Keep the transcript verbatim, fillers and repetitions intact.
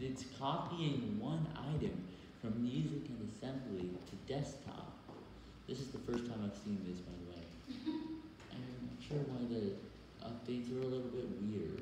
it's copying one item from music and assembly to desktop. This is the first time I've seen this, by the way. I'm not sure why the updates are a little bit weird.